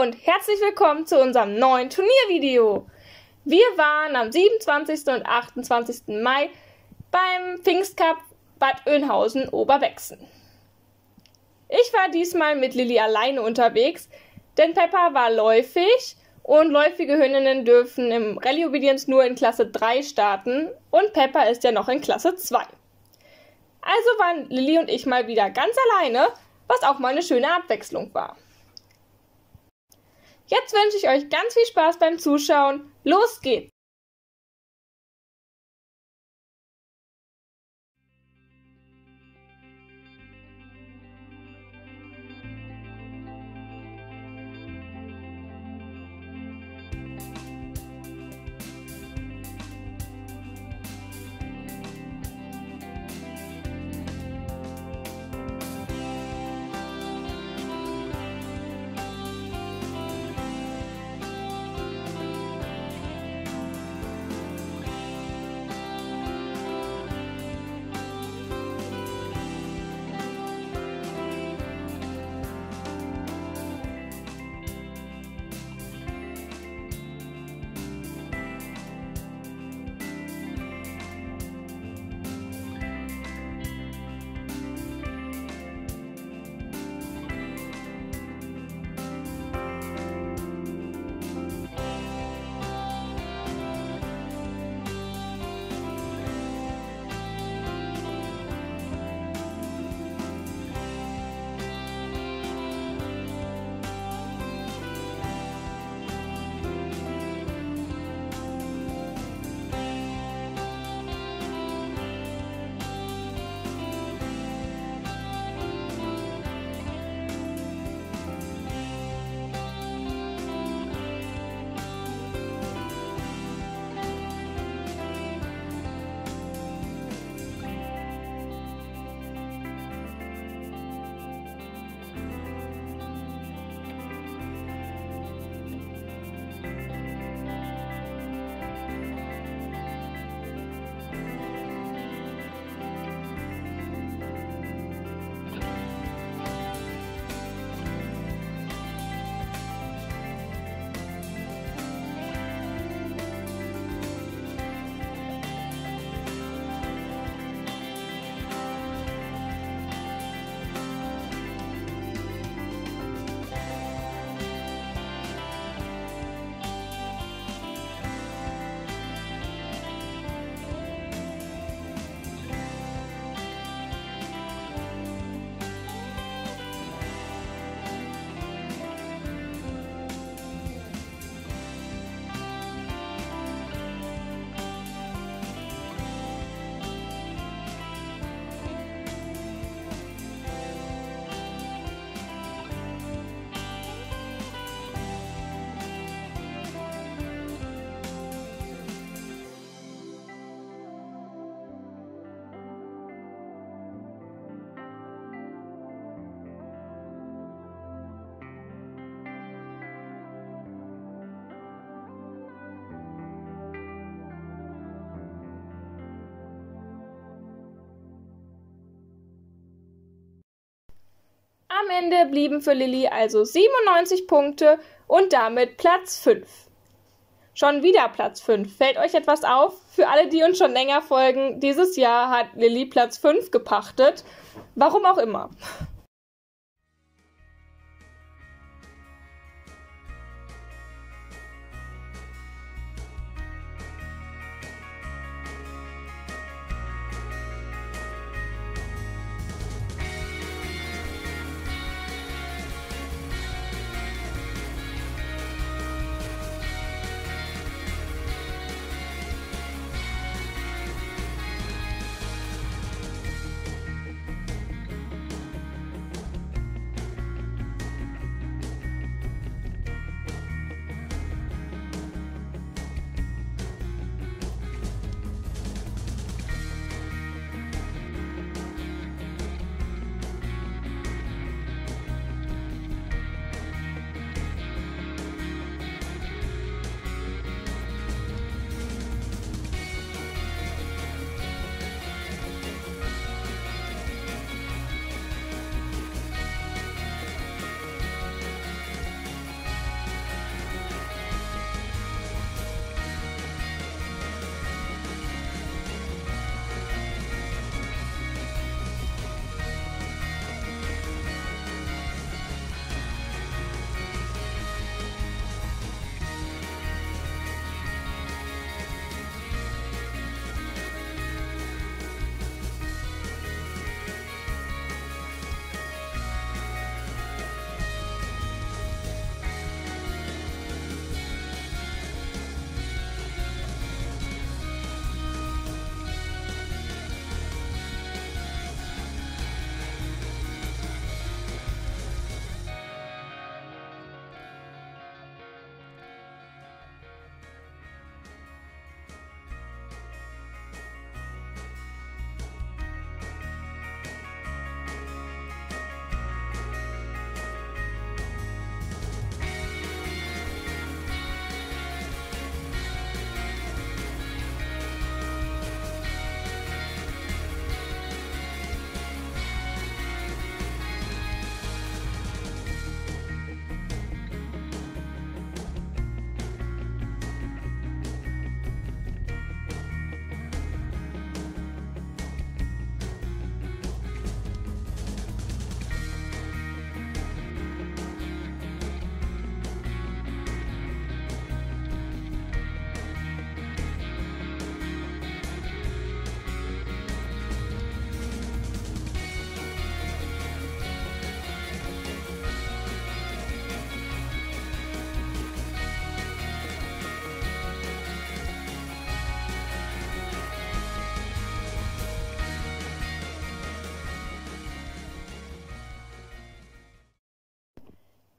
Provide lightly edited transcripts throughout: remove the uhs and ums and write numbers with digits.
und herzlich willkommen zu unserem neuen Turniervideo. Wir waren am 27. und 28. Mai beim Pfingstcup Bad Oeynhausen-Oberwechsen. Ich war diesmal mit Lilly alleine unterwegs, denn Peppa war läufig und läufige Hündinnen dürfen im Rallye Obedience nur in Klasse 3 starten und Peppa ist ja noch in Klasse 2. Also waren Lilly und ich mal wieder ganz alleine, was auch mal eine schöne Abwechslung war. Jetzt wünsche ich euch ganz viel Spaß beim Zuschauen. Los geht's! Am Ende blieben für Lilly also 97 Punkte und damit Platz 5. Schon wieder Platz 5. Fällt euch etwas auf? Für alle, die uns schon länger folgen, dieses Jahr hat Lilly Platz 5 gepachtet. Warum auch immer.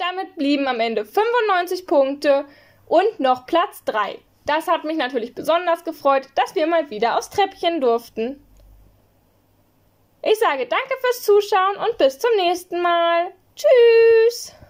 damit blieben am Ende 95 Punkte und noch Platz 3. Das hat mich natürlich besonders gefreut, dass wir mal wieder aufs Treppchen durften. Ich sage danke fürs Zuschauen und bis zum nächsten Mal. Tschüss!